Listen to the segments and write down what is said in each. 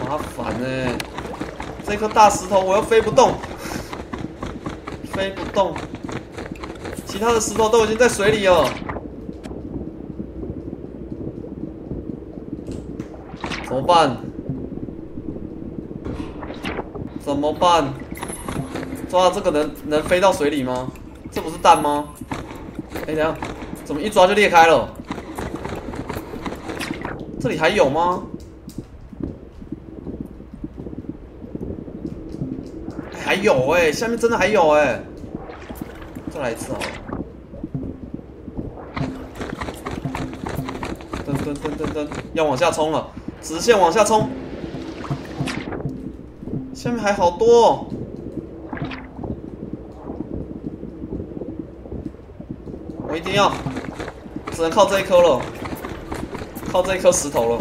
麻烦呢、欸。这颗大石头我又飞不动，飞不动。其他的石头都已经在水里了，怎么办？怎么办？抓这个能飞到水里吗？这不是蛋吗？哎，等一下，怎么一抓就裂开了？这里还有吗？还有哎、欸，下面真的还有哎、欸，再来一次好了。噔，要往下冲了，直线往下冲。下面还好多哦。我一定要，只能靠这一颗了，靠这一颗石头了。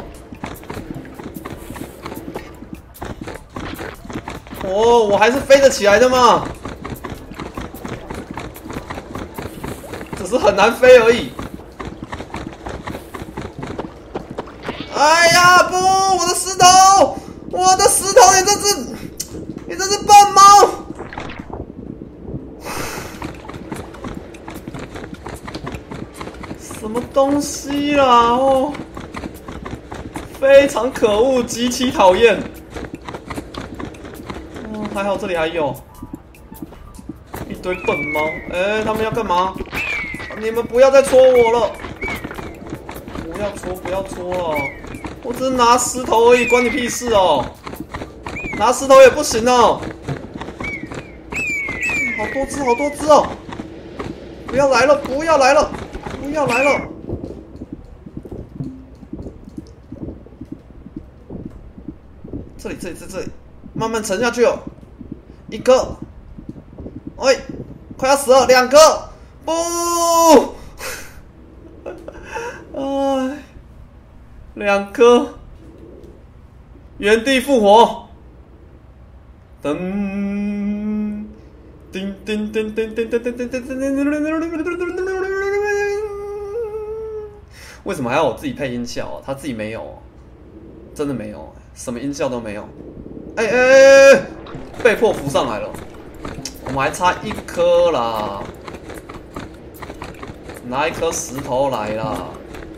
哦，我还是飞得起来的嘛，只是很难飞而已。哎呀，不！我的石头，我的石头，你这是笨猫！什么东西啦？哦，非常可恶，极其讨厌。哦，还好这里还有一堆笨猫。哎，他们要干嘛？你们不要再戳我了！不要戳了！我只是拿石头而已，关你屁事哦！拿石头也不行哦！好多只哦！不要来了！这里，慢慢沉下去哦。一颗，喂，快要死了，两颗，不！哎，两颗，原地复活。噔，叮叮叮叮叮叮叮叮叮叮。为什么还要我自己配音效啊？他自己没有，真的没有，什么音效都没有。哎，被迫浮上来了。我们还差一颗啦，拿一颗石头来啦。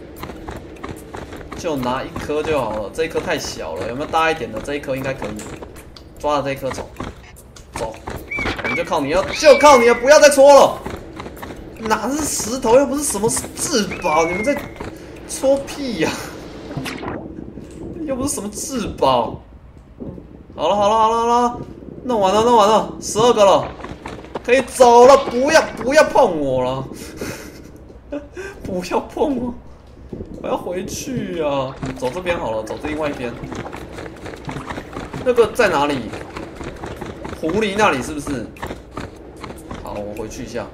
就拿一颗就好了，这一颗太小了，有没有大一点的？这一颗应该可以，抓着这一颗走，我们就靠你了，不要再戳了。哪是石头，又不是什么至宝，你们在戳屁呀、又不是什么至宝。好了，弄完了，12个了，可以走了，不要碰我了，不要碰我。我要回去啊！走这边好了，走另外一边。那个在哪里？狐狸那里是不是？好，我回去一下。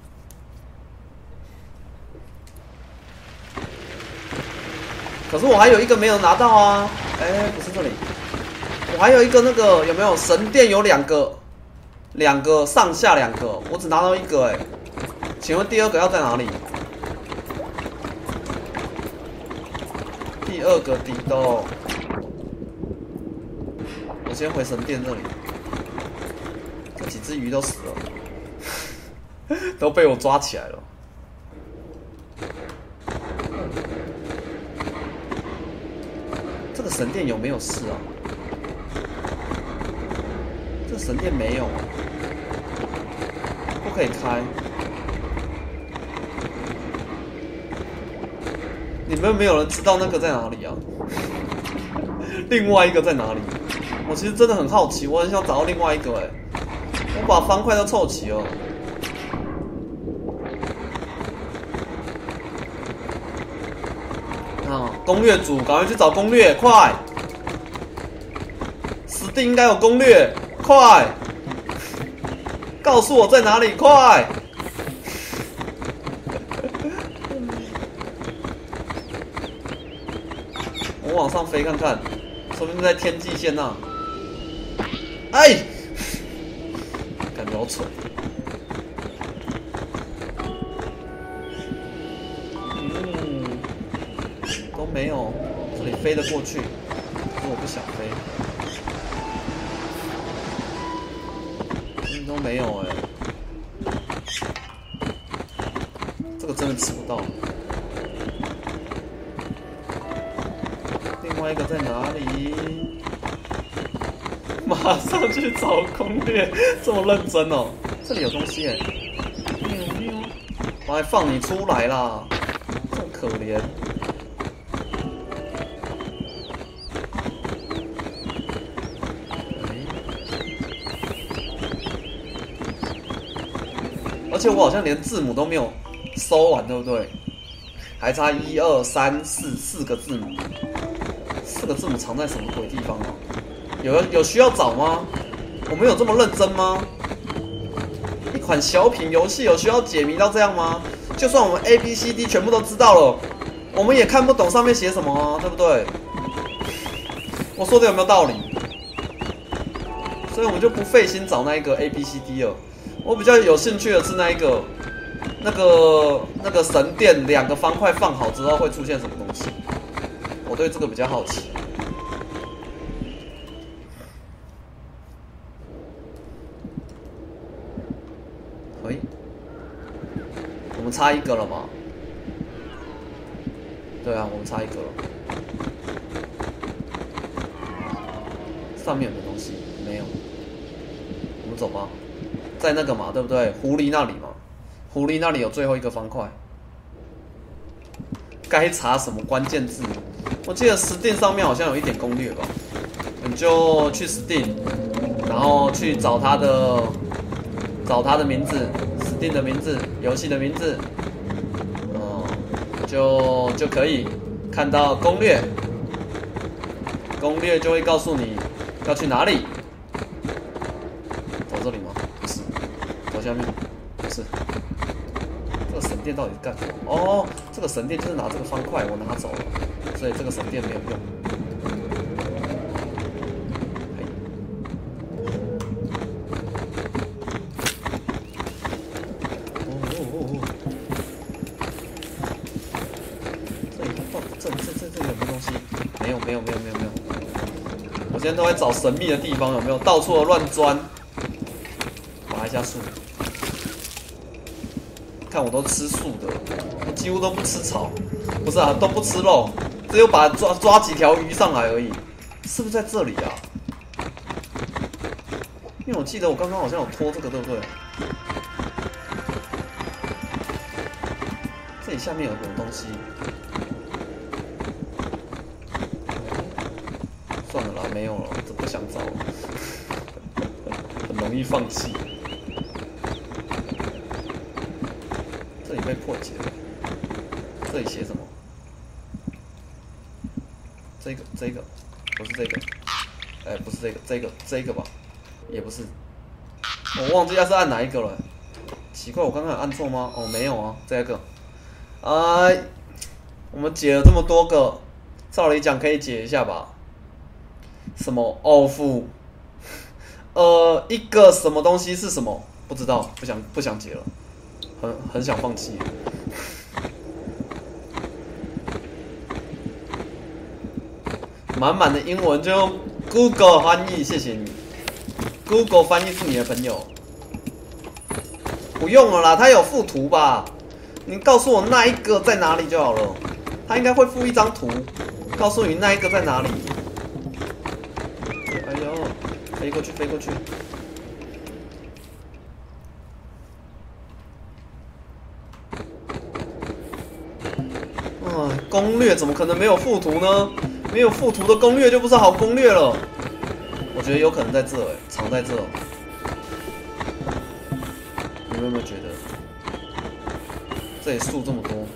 可是我还有一个没有拿到啊！哎，不是这里，我还有一个那个有没有神殿有两个上下两个，我只拿到一个哎。请问第二个要在哪里？第二个地洞，我先回神殿这里。这几只鱼都死了，都被我抓起来了。这个神殿有没有事啊？这神殿没有，不可以开。你们没有人知道那个在哪里啊？另外一个在哪里？我其实真的很好奇，我很想找到另外一个哎。我把方块都凑齐了。啊，攻略组，赶快去找攻略，快！死定应该有攻略，快！告诉我在哪里，快！我往上飞看看，说不定在天际线那。哎，感觉好蠢。都没有，这里飞得过去，可是我不想飞。 西都没有哎，这个真的吃不到。另外一个在哪里？马上去找攻略，这么认真哦。这里有东西哎，喵喵，我还放你出来啦，这么可怜。而且我好像连字母都没有搜完，对不对？还差1、2、3、4个字母，4个字母藏在什么鬼地方啊？有需要找吗？我们有这么认真吗？一款小品游戏有需要解谜到这样吗？就算我们 A、B、C、D 全部都知道了，我们也看不懂上面写什么啊，对不对？我说的有没有道理？所以我们就不费心找那一个 A、B、C、D 了。我比较有兴趣的是那个神殿2个方块放好之后会出现什么东西，我对这个比较好奇。喂，我们差1个了吗？对啊，我们差1个了。上面有没有东西？没有。我们走吧。在那个嘛，对不对？狐狸那里嘛，狐狸那里有最后1个方块。该查什么关键字？我记得 Steam 上面好像有一点攻略吧，你就去 Steam， 然后去找它的名字 ，Steam 的名字，游戏的名字，就可以看到攻略，攻略就会告诉你要去哪里。走这里吗？不是，走下面，不是。这个神殿到底是干什么？哦，这个神殿就是拿这个方块，我拿走了，所以这个神殿没有用。这里有没有东西？没有。我现在都在找神秘的地方，有没有？到处的乱钻，拔一下树。看我都吃素的，我几乎都不吃草，不是啊，都不吃肉，只有把抓几条鱼上来而已。是不是在这里啊？因为我记得我刚刚好像有拖这个，对不对？这里下面有什么东西？算了啦，没有了，这不想找了，很容易放弃。这里被破解了，这里写什么？这个，不是这个，哎，不是这个吧？也不是，我忘记它是按哪一个了。奇怪，我刚刚有按错吗？哦，没有啊，这个。我们解了这么多个，照理讲可以解一下吧？什么 of， 一个什么东西是什么？不知道，不想解了，很想放弃。满满的英文就用 Google 翻译，谢谢你。Google 翻译是你的朋友。不用了啦，它有附图吧？你告诉我那一个在哪里就好了。它应该会附一张图，告诉你那一个在哪里。哎呦，飞过去。攻略怎么可能没有附图呢？没有附图的攻略就不是好攻略了。我觉得有可能在这，藏在这。你们有没有觉得？这里树这么多，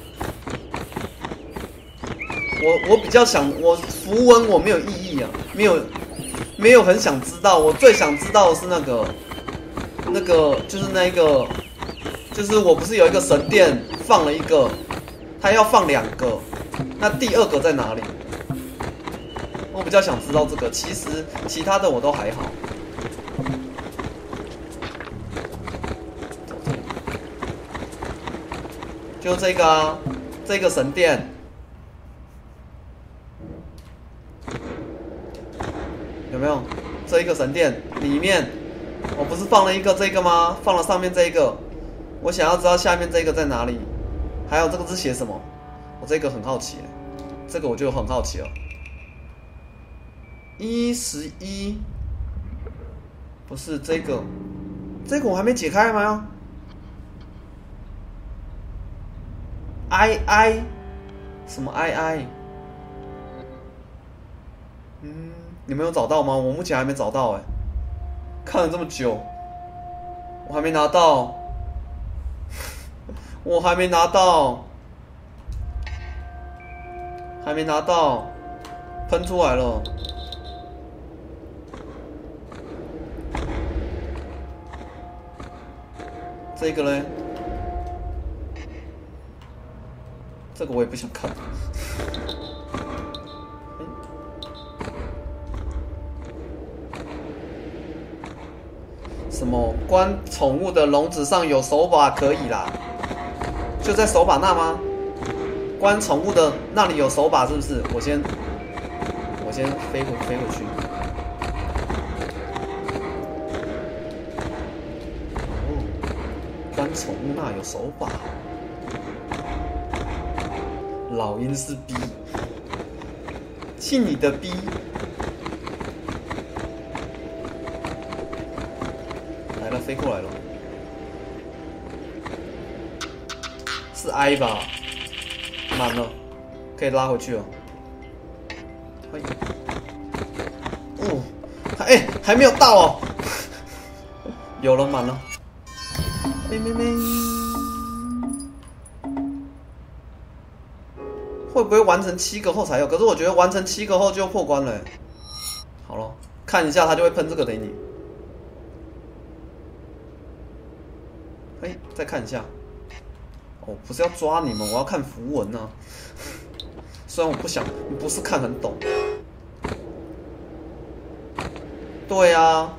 我比较想，我符文我没有意义啊，没有很想知道。我最想知道的是那个就是我不是有一个神殿放了一个，他要放2个，那第2个在哪里？我比较想知道这个，其实其他的我都还好。就这个啊，这个神殿有没有？这一个神殿里面我不是放了一个这个吗？放了上面这一个，我想要知道下面这个在哪里。还有这个是写什么？我这个很好奇，这个我就很好奇了。11，不是这个，这个我还没解开吗？I 什么 I？ 你们有找到吗？我目前还没找到哎，看了这么久，我还没拿到，我还没拿到，还没拿到，喷出来了。这个嘞，这个我也不想看。什么关宠物的笼子上有手把可以啦？就在手把那吗？关宠物的那里有手把是不是？我先飞回去。关宠物那有手把，老鹰是 B， 去你的 B！ 来了，飞过来了，是 I 吧？满了，可以拉回去了。哦，还没有到哦，有了，满了。会不会完成7个后才有？可是我觉得完成7个后就破关了。好了，看一下它就会喷这个给你。再看一下。哦，不是要抓你们，我要看符文啊。虽然我不是看很懂。对啊。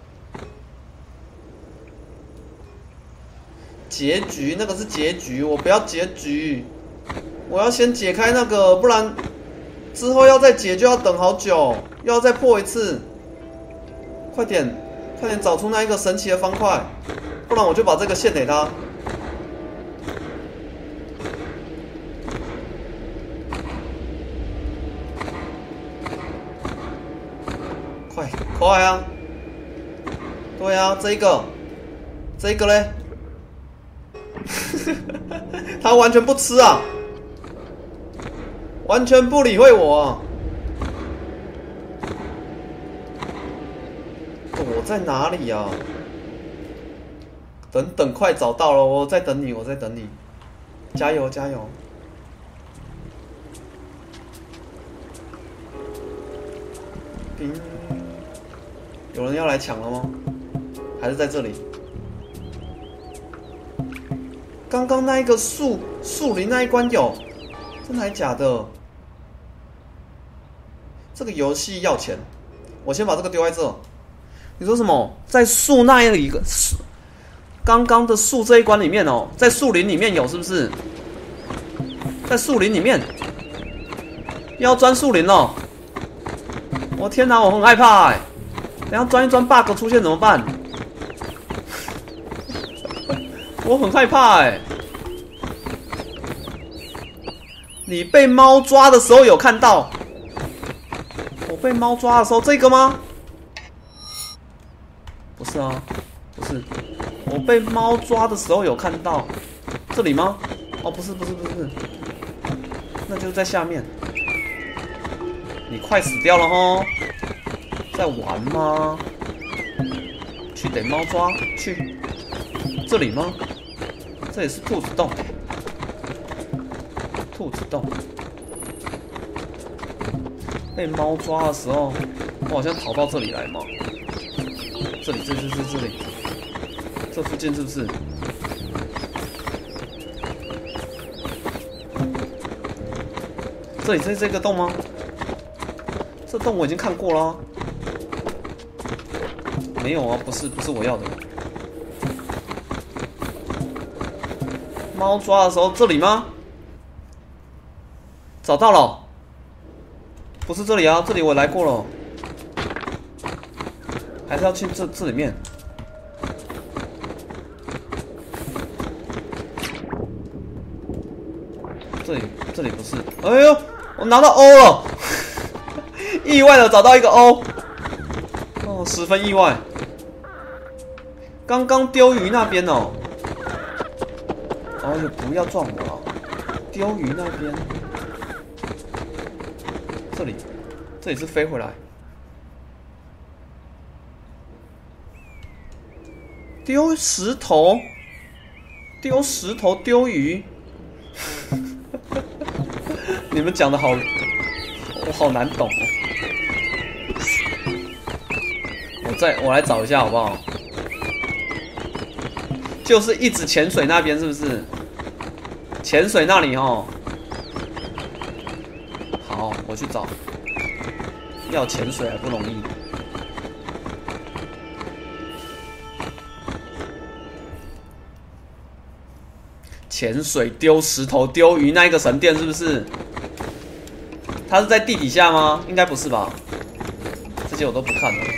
结局那个是结局，我不要结局，我要先解开那个，不然之后要再解就要等好久，又要再破一次。快点找出那一个神奇的方块，不然我就把这个献给他。快啊！对啊，这个嘞。他完全不吃啊，完全不理会我啊。我在哪里啊？等，快找到了，我在等你，加油！有人要来抢了吗？还是在这里？刚刚那一个树林那一关有，真的还假的？这个游戏要钱，我先把这个丢在这。你说什么？在树那一个刚刚的树这一关里面哦，在树林里面有是不是？在树林里面，要钻树林哦！我天哪，我很害怕哎！等下钻一钻 bug 出现怎么办？我很害怕哎！你被猫抓的时候有看到？我被猫抓的时候这个吗？不是啊，不是。我被猫抓的时候有看到，这里吗？哦，不是，那就是在下面。你快死掉了吼！在玩吗？去逮猫抓去。这里吗？这里是兔子洞。被猫抓的时候，我好像跑到这里来嘛。这里，这附近是不是？这里是这个洞吗？这洞我已经看过了啊。没有啊，不是我要的。猫抓的时候，这里吗？找到了，不是这里啊，这里我来过了，还是要去这里面。 这里不是。哎呦，我拿到 O 了，意外的找到一个 O， 哦，十分意外。刚刚丢鱼那边哦，哦，不要撞我了，丢鱼那边，这里是飞回来。丢石头，丢石头，丢鱼。你们讲的好，我好难懂哦。我来找一下好不好？就是一直潜水那边是不是？潜水那里哦。好，我去找。要潜水还不容易。潜水、丢石头、丢鱼，那一个神殿是不是？它是在地底下吗？应该不是吧？这些我都不看了。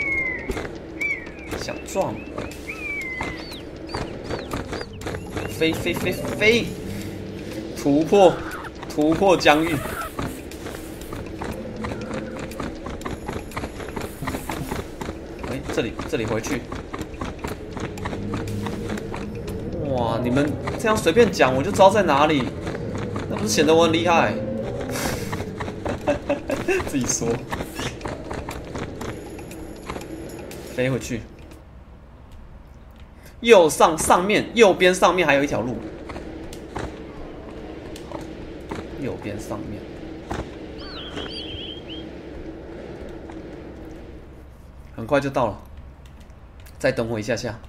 想撞我？飞飞飞飞！突破疆域！哎，这里回去。哇，你们这样随便讲，我就知道在哪里，那不是显得我很厉害？自己说。飞回去。右边上面还有一条路。好，右边上面。很快就到了，再等我一下下。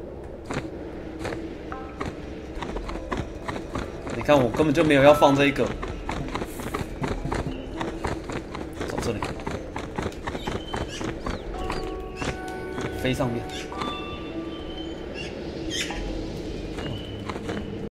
你看，我根本就没有要放这一个。走这里，飞上面。